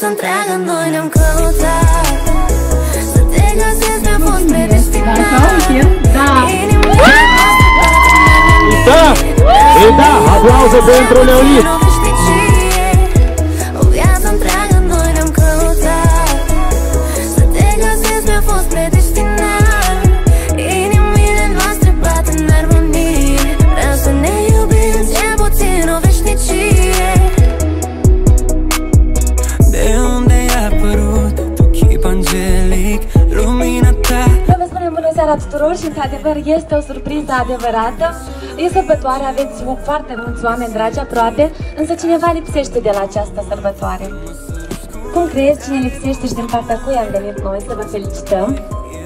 întreagă noi ne-am căutat. Să te găsesc mi-a fost predestinat. Da, aplauze pentru Leonid. O viață întreagă noi ne-am căutat. Să te găsesc mi-a fost predestinat. Inimile noastre bat în armonie. Vreau să ne iubim cel puțin o veșnicie. De unde ai apărut tu, chip angelic, lumina ta. Vă spunem bună seara tuturor și într-adevăr este o surpriză adevărată. E sărbătoare, aveți foarte mulți oameni dragi aproape, însă cineva lipsește de la această sărbătoare. Cum crezi cine lipsește și din partea cui am venit noi să vă felicităm?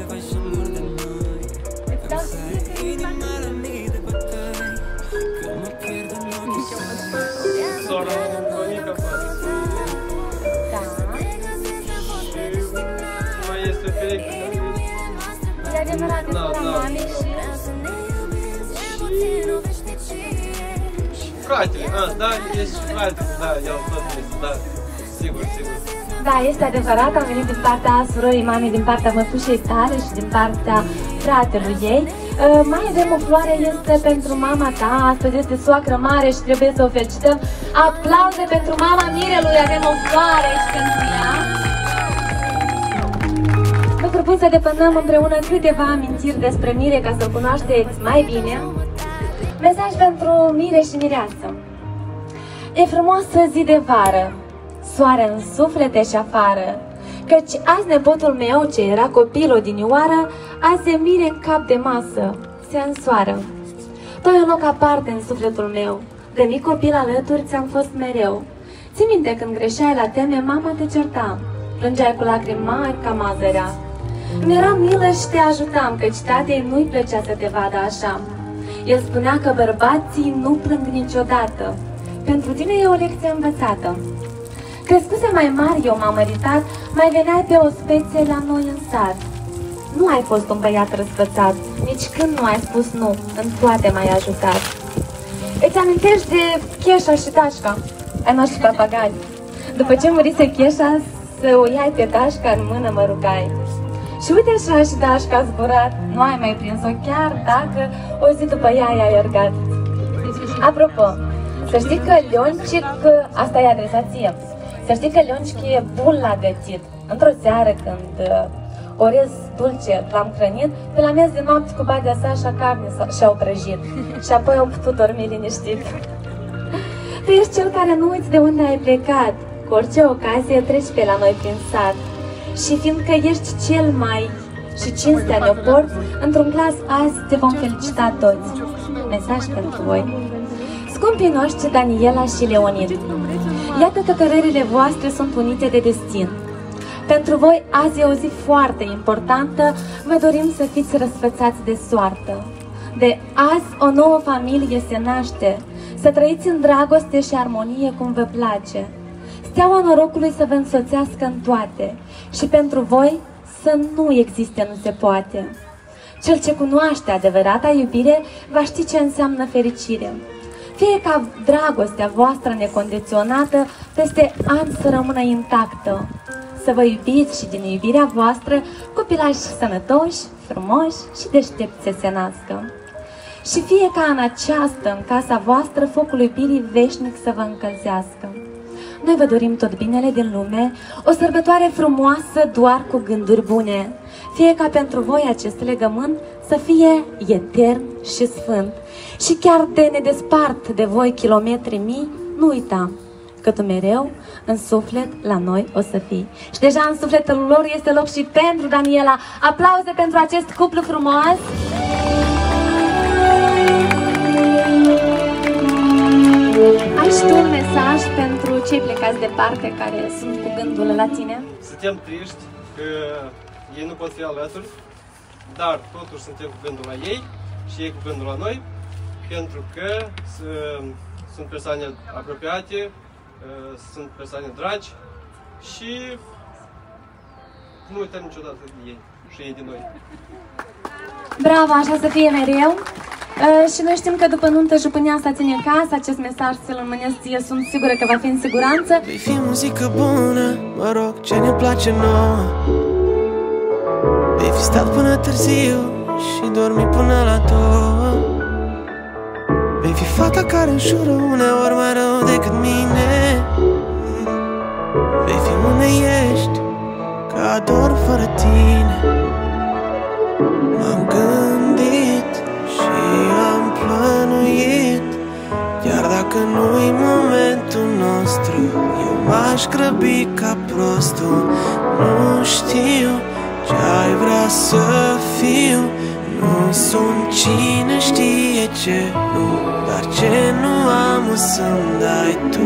E adevărat, este la mame și... Fratele, da, ești fratele, da, el tot este, da, sigur, sigur. Da, este adevărat, am venit din partea surorii mamei, din partea mătușei tale și din partea fratelui ei. Mai avem o floare, este pentru mama ta, astăzi este soacră mare și trebuie să o felicităm. Aplauze pentru mama Mirelui, avem o floare și pentru ea. Vă propun să depănăm împreună câteva amintiri despre Mire ca să-l cunoașteți mai bine. Mesaj pentru Mire și Mireasă. E frumoasă zi de vară, soare în suflete și afară, căci azi nepotul meu, ce era copil odinioară, azi e Mire în cap de masă, se însoară. Tu ai un loc aparte în sufletul meu, de mic copil alături ți-am fost mereu. Ții minte când greșeai la teme, mama te certa, plângeai cu lacrimi mari ca mazărea. Mi-era milă și te ajutam, căci tatei nu-i plăcea să te vadă așa. El spunea că bărbații nu plâng niciodată. Pentru tine e o lecție învățată. Crescuse mai mari, eu m-am măritat, mai veneai pe o speție la noi în sat. Nu ai fost un băiat răsfățat, nici când nu ai spus nu, în toate m-ai ajutat. Îți amintești de Cheșa și Dașca, ai noștri papagali. După ce murise Cheșa, să o iai pe Dașca în mână mă rugai. Și uite așa și Dașca a zburat, nu ai mai prins-o chiar dacă o zi după ea i-a iergat. Apropo, să știi că Leoncic, asta e adresat ție, să știi că Leoncic e bun la gătit. Într-o seară când orez dulce l-am hrănit, pe la miez de noapte cu badea sa așa carne și-au prăjit. Și apoi au putut dormi liniștit. Tu ești cel care nu uiți de unde ai plecat, cu orice ocazie treci pe la noi prin sat. Și fiindcă ești cel mai și cinstea ne-o porți, într-un glas azi te vom felicita toți. Mesaj pentru voi. Scumpii noștri Daniela și Leonid, iată că cărările voastre sunt unite de destin. Pentru voi azi e o zi foarte importantă, vă dorim să fiți răsfățați de soartă. De azi o nouă familie se naște, să trăiți în dragoste și armonie cum vă place. Steaua norocului să vă însoțească în toate și pentru voi să nu existe nu se poate. Cel ce cunoaște adevărata iubire va ști ce înseamnă fericire. Fie ca dragostea voastră necondiționată peste ani să rămână intactă. Să vă iubiți și din iubirea voastră copilași sănătoși, frumoși și deștepți să se nască. Și fie ca în această, în casa voastră, focul iubirii veșnic să vă încălzească. Noi vă dorim tot binele din lume, o sărbătoare frumoasă doar cu gânduri bune. Fie ca pentru voi acest legământ să fie etern și sfânt. Și chiar de ne despart de voi kilometri mii, nu uita că tu mereu în suflet la noi o să fii. Și deja în sufletul lor este loc și pentru Daniela. Aplauze pentru acest cuplu frumos! Ai și tu un mesaj pentru cei plecați departe care sunt cu gândul la tine? Suntem triști că ei nu pot fi alături, dar totuși suntem cu gândul la ei și ei cu gândul la noi, pentru că sunt persoane apropiate, sunt persoane dragi și nu uităm niciodată de ei și ei de noi. Bravo, așa să fie mereu! Și noi știm că după nuntă jupâneasa ține casa. Acest mesaj ți-l înmânesc ție, sunt sigură că va fi în siguranță. Vei fi muzică bună, mă rog, ce ne place nouă. Vei fi stat până târziu și dormi până la 2. Vei fi fata care înșură uneori mai rău decât mine. Vei fi unde ești, că ador fără tine. M-am gândit și am plănuit, chiar dacă nu-i momentul nostru, eu m-aș grăbi ca prostul. Nu știu ce-ai vrea să fiu, nu sunt cine știe ce, nu, dar ce nu am o să-mi dai tu.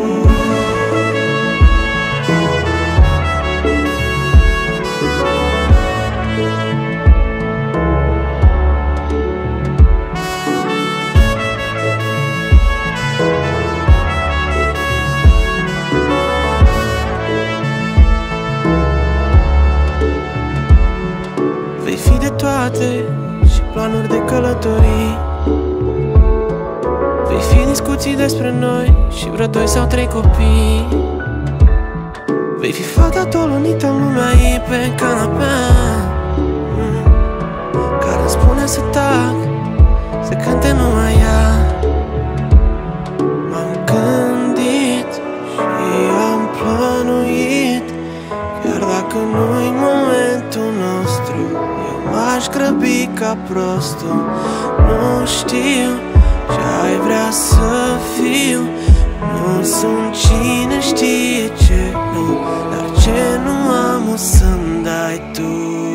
Vei fi de toate și planuri de călătorii. Vei fi discuții despre noi și vreo 2 sau 3 copii. Vei fi fata tolonită în lumea ei pe canapea, care îmi spune să tac, să cânte numai ea. M-am gândit și am plănuit, chiar dacă nu-i momentul nostru, eu m-aș grăbi ca prostul. Nu știu ce-ai vrea să fiu, nu sunt cine știe ce, nu, dar ce nu am o să-mi dai tu.